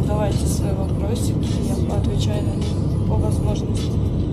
задавайте свои вопросики, я поотвечаю на них по возможности.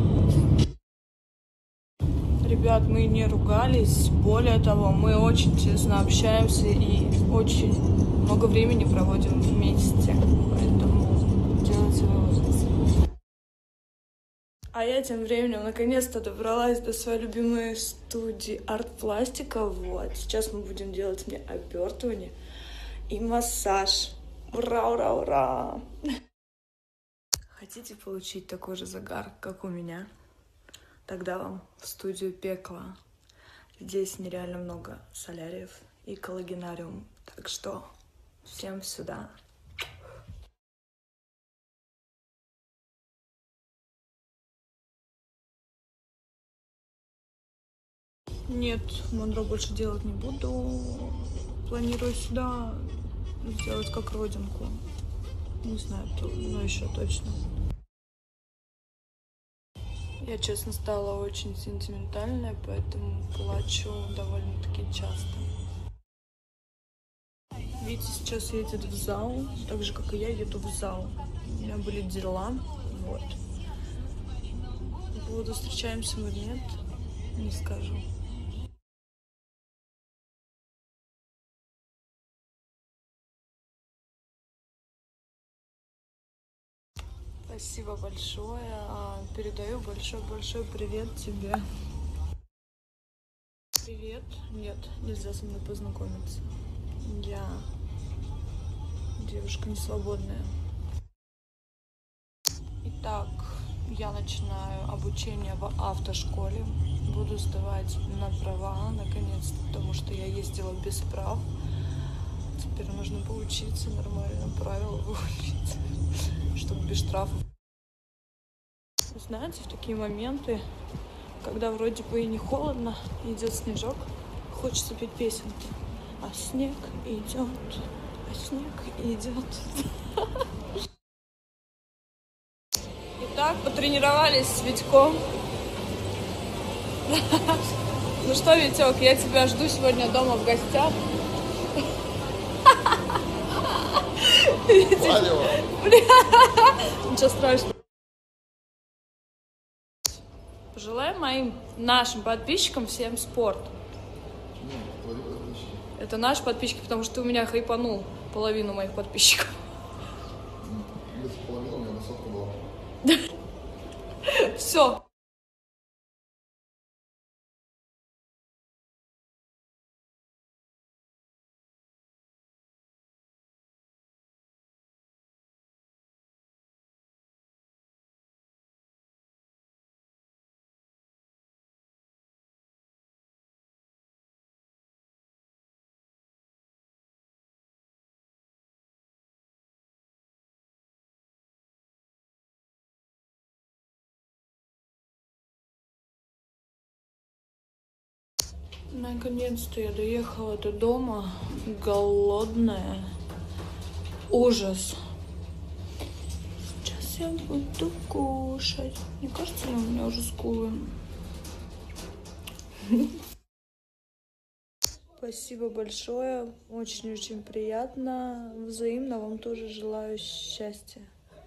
Ребят, мы не ругались, более того, мы очень тесно общаемся и очень много времени проводим вместе, поэтому делайте выводы. А я тем временем наконец-то добралась до своей любимой студии арт-пластика. Вот, сейчас мы будем делать мне обертывание и массаж. Ура, ура, ура! Хотите получить такой же загар, как у меня? Тогда вам в студию пекла. Здесь нереально много соляриев и коллагенариум. Так что всем сюда. Нет, Монро больше делать не буду. Планирую сюда сделать как родинку. Не знаю, но еще точно. Я, честно, стала очень сентиментальная, поэтому плачу довольно-таки часто. Витя сейчас едет в зал, так же, как и я еду в зал. У меня были дела, вот. По поводу встречаемся мы или нет, не скажу. Спасибо большое. Передаю большой-большой привет тебе. Привет. Нет, нельзя со мной познакомиться. Я девушка не свободная. Итак, я начинаю обучение в автошколе. Буду сдавать на права, наконец-то, потому что я ездила без прав. Теперь нужно поучиться нормально, правила выучить, чтобы без штрафов. Знаете, в такие моменты, когда вроде бы и не холодно, идет снежок, хочется петь песенки. А снег идет, а снег идет. Итак, потренировались с Витьком. Ну что, Витек, я тебя жду сегодня дома в гостях. Ничего страшного. Пожелаем нашим подписчикам всем спорт. Это наши подписчики, потому что ты у меня хайпанул половину моих подписчиков. Половина у меня высотка была. Все. Наконец-то я доехала до дома, голодная. Ужас. Сейчас я буду кушать. Не кажется ли у меня уже скулы? Спасибо большое. Очень-очень приятно. Взаимно вам тоже желаю счастья.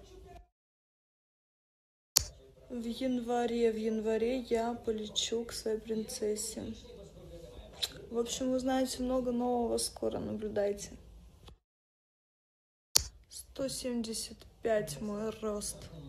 В январе я полечу к своей принцессе. В общем, узнаете много нового скоро, наблюдайте. 175 мой рост.